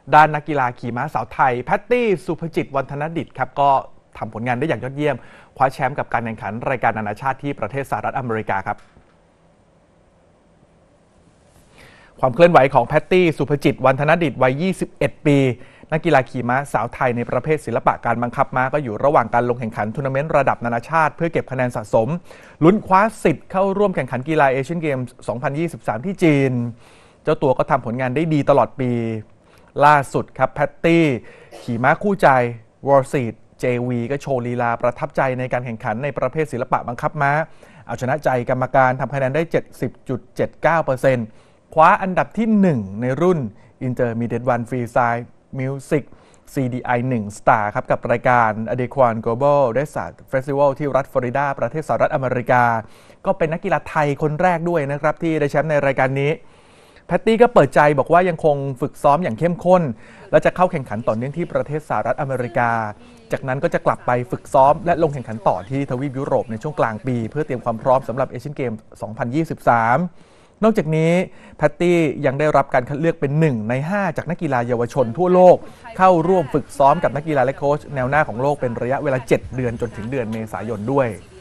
ด้านนักกีฬาขี่ม้าสาวไทยแพตตี้สุภจิตวรรณธนดิษฐ์ครับก็ทำผลงานได้อย่างยอดเยี่ยมคว้าแชมป์กับการแข่งขันรายการนานาชาติที่ประเทศสหรัฐอเมริกาครับความเคลื่อนไหวของแพตตี้สุภจิตวรรณธนดิษฐ์วัย 21 ปีนักกีฬาขี่ม้าสาวไทยในประเภทศิลปะการบังคับม้าก็อยู่ระหว่างการลงแข่งขันทัวร์นาเมนต์ระดับนานาชาติเพื่อเก็บคะแนนสะสมลุ้นคว้าสิทธิ์เข้าร่วมแข่งขันกีฬาเอเชียนเกมส์ 2023 ที่จีนเจ้าตัวก็ทำผลงานได้ดีตลอดปีล่าสุดครับแพตตี้ขี่ม้าคู่ใจวอร์ซีดJV ก็โชว์ลีลาประทับใจในการแข่งขันในประเภทศิลปะบังคับม้าเอาชนะใจกรรมการทำคะแนนได้ 70.79%คว้าอันดับที่ 1 ในรุ่น Intermediate 1 Freestyle Music CDI 1 Star ครับกับรายการ Adequan Global Desert Festival ที่รัฐฟลอริดาประเทศสหรัฐอเมริกาก็เป็นนักกีฬาไทยคนแรกด้วยนะครับที่ได้แชมป์ในรายการนี้แพตตี้ก็เปิดใจบอกว่ายังคงฝึกซ้อมอย่างเข้มข้นและจะเข้าแข่งขันต่อเนื่องที่ประเทศสหรัฐอเมริกาจากนั้นก็จะกลับไปฝึกซ้อมและลงแข่งขันต่อที่ทวีปยุโรปในช่วงกลางปีเพื่อเตรียมความพร้อมสำหรับเอเชียนเกม 2023 นอกจากนี้แพตตี้ยังได้รับการคัดเลือกเป็น1 ใน 5จากนักกีฬาเยาวชนทั่วโลกเข้าร่วมฝึกซ้อมกับนักกีฬาและโค้ชแนวหน้าของโลกเป็นระยะเวลา7 เดือนจนถึงเดือนเมษายนด้วย